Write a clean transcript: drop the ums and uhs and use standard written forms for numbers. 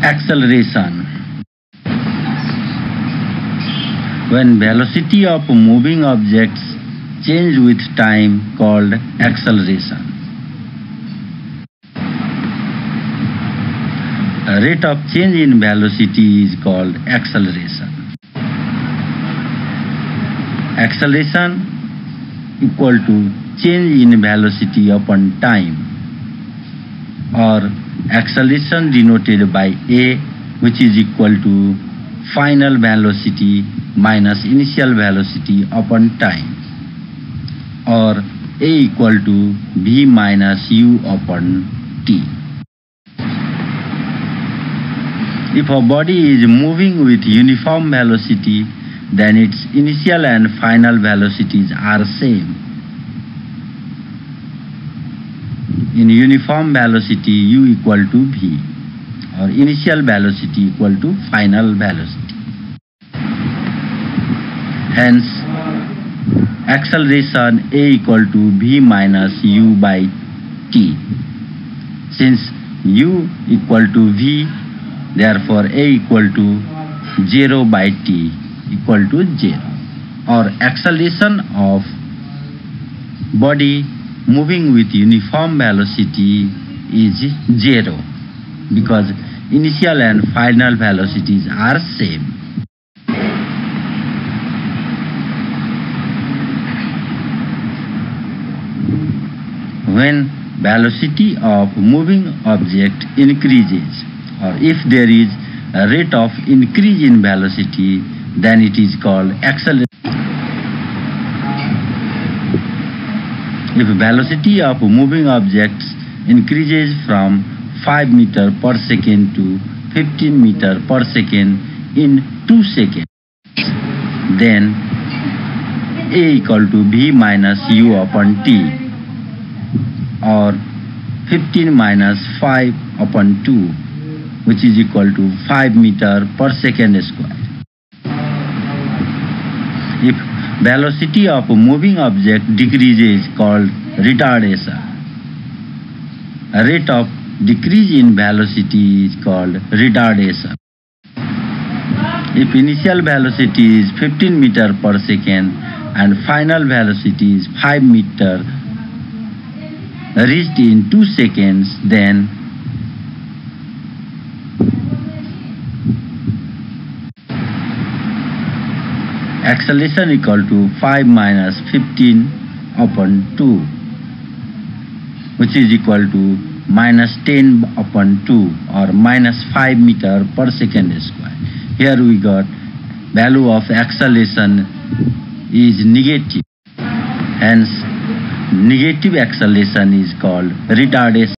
Acceleration. When velocity of moving objects change with time, called acceleration. A rate of change in velocity is called acceleration. Acceleration equal to change in velocity upon time, or acceleration denoted by a, which is equal to final velocity minus initial velocity upon time, or a equal to v minus u upon t. If a body is moving with uniform velocity, then its initial and final velocities are same. In uniform velocity, u equal to v, or initial velocity equal to final velocity. Hence, acceleration a equal to v minus u by t. Since u equal to v, therefore a equal to 0 by t equal to 0, or acceleration of body moving with uniform velocity is 0 because initial and final velocities are same. When velocity of moving object increases, or if there is a rate of increase in velocity, then it is called acceleration. If velocity of moving objects increases from 5 meter per second to 15 meter per second in 2 seconds, then a equal to v minus u upon t, or 15 minus 5 upon 2, which is equal to 5 meter per second square. If velocity of a moving object decreases, called retardation. A rate of decrease in velocity is called retardation. If initial velocity is 15 meter per second and final velocity is 5 meter reached in 2 seconds, then acceleration equal to 5 minus 15 upon 2, which is equal to minus 10 upon 2, or minus 5 meter per second square. Here we got value of acceleration is negative. Hence, negative acceleration is called retardation.